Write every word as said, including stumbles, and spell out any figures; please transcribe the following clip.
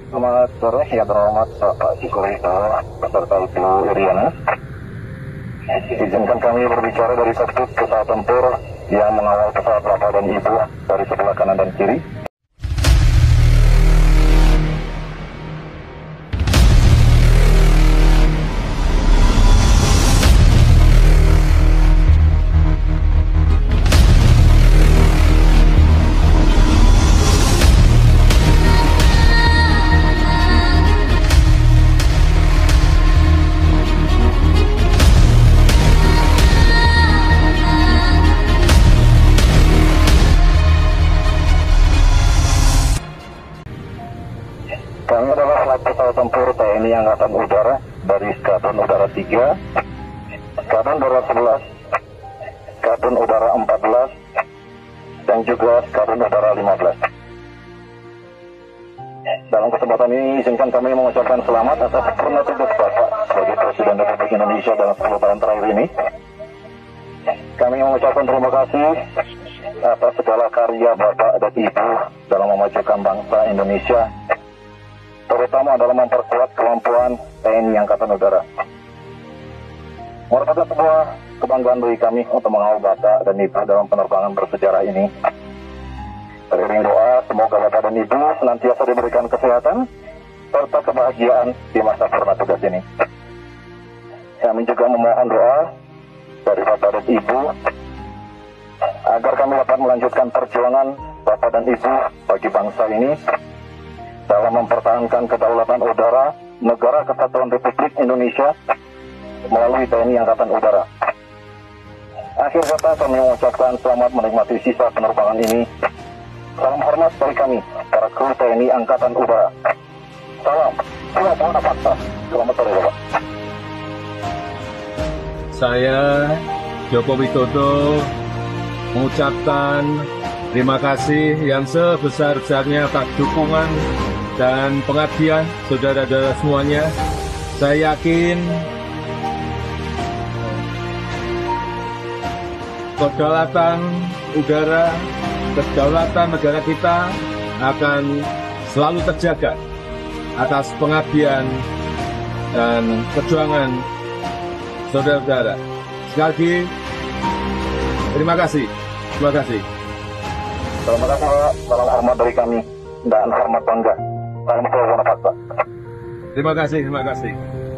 Selamat sore, yang terhormat Bapak Sikorito beserta Ibu Iriana. Izinkan kami berbicara dari kokpit pesawat tempur yang mengawal pesawat Bapak dan Ibu dari sebelah kanan dan kiri. Kami adalah flight pesawat tempur T N I Angkatan Udara dari Skadron Udara tiga, Skadron Udara sebelas, Skadron Udara empat belas, dan juga Skadron Udara lima belas. Dalam kesempatan ini, izinkan kami mengucapkan selamat atas purna tugas Bapak sebagai Presiden Republik Indonesia dalam sepuluh tahun terakhir ini. Kami mengucapkan terima kasih atas segala karya Bapak dan Ibu dalam memajukan bangsa Indonesia, terutama dalam memperkuat kemampuan T N I Angkatan Udara. Merupakan sebuah kebanggaan bagi kami untuk mengawal Bapak dan Ibu dalam penerbangan bersejarah ini. Beriring doa, semoga Bapak dan Ibu senantiasa diberikan kesehatan serta kebahagiaan di masa purna tugas ini. Kami juga memohon doa dari Bapak dan Ibu agar kami dapat melanjutkan perjuangan Bapak dan Ibu bagi bangsa ini dalam mempertahankan kedaulatan udara Negara Kesatuan Republik Indonesia melalui T N I Angkatan Udara. Akhir kata, kami mengucapkan selamat menikmati sisa penerbangan ini. Salam hormat dari kami, para kru T N I Angkatan Udara. Salam, salam Buana Fakta. Selamat sore, Bapak. Saya Joko Widodo mengucapkan terima kasih yang sebesar-besarnya atas dukungan dan pengabdian saudara-saudara semuanya. Saya yakin kedaulatan udara, kedaulatan negara kita akan selalu terjaga atas pengabdian dan perjuangan saudara-saudara. Sekali lagi, terima kasih. Terima kasih. Terima kasih, Pak. Salam hormat dari kami dan hormat bangga. Salam Buana Fakta. Terima kasih, terima kasih.